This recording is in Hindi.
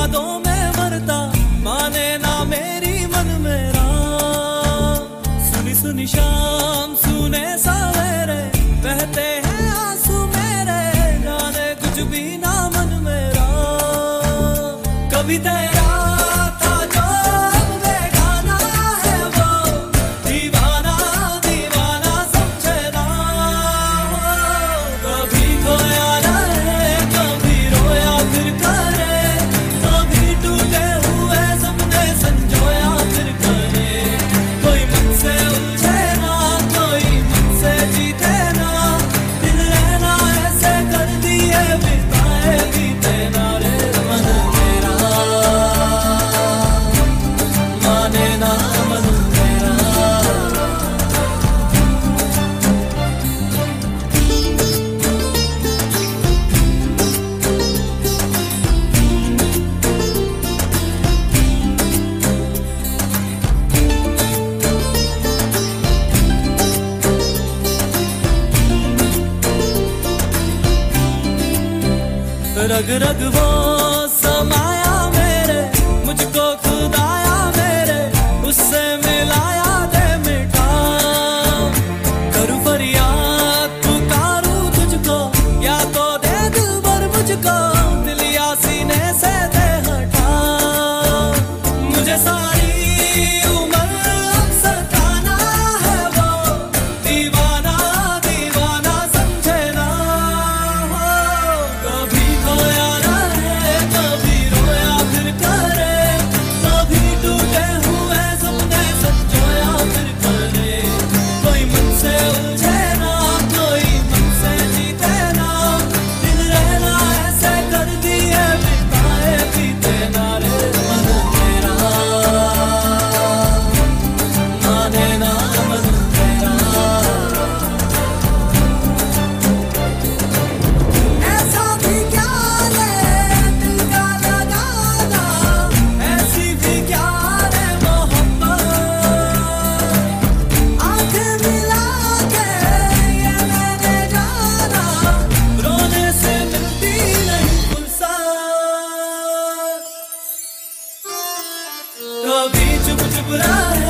यादों में मरता, माने ना मेरी मन मेरा। सुनी सुनी शाम सुने सवेरे, बहते हैं आंसू मेरे, जाने कुछ भी ना मन मेरा। कभी तेरा था जो अब बेगाना है, वो दीवाना दीवाना समझे ना। कभी खोया रहे, कभी रोया फिर करे, कभी टूटे हुए सपने संजोया फिर करे। कोई मुझसे उलझे ना, कोई मुझसे जीते ना, दिल रहना ऐसे कर दिए बिताए बीते ना रे मन मेरा। माने ना मन मेरा। रग रग वो समाया मेरे, मुझको खुदाया मेरे, उससे मिलाया दे मिठा। करूं फरियाद पुकारूं तुझको, या तो दे दिल भर मुझको, दिल या सीने से दे हटा। मुझे सारी उम्र अब सताना है वो दीवाना दीवाना समझे ना। कभी खोया रहे, कभी रोया फिर करे, कभी टूटे हुए सपने संजोया फिर करे। कोई मुझसे उलझे ना, कोई मुझसे जीते ना, दिल रहना ऐसे कर दिए बिताए बीते ना रे मन मेरा। माने ना मन मेरा। ऐसा भी क्या रे दिल का लगाना, ऐसी भी क्या रे मोहब्बत। आंखें मिला के ये मैंने जाना, रोने से मिलती नहीं फुर्सत। कभी चुप चुप रहे,